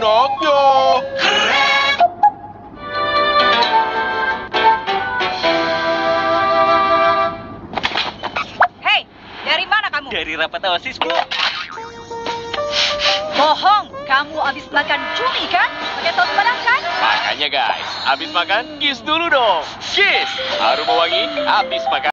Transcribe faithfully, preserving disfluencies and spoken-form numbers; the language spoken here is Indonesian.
Tokyo. Hei, dari mana kamu? Dari rapat OSIS, Bu. Bohong, kamu habis makan cumi kan? Pakai saus padang kan? Makanya guys, habis makan kiss dulu dong. Kiss, aroma wangi, habis makan.